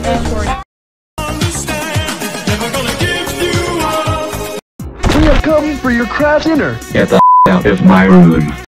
We have come for your crash dinner. Get the out of my room.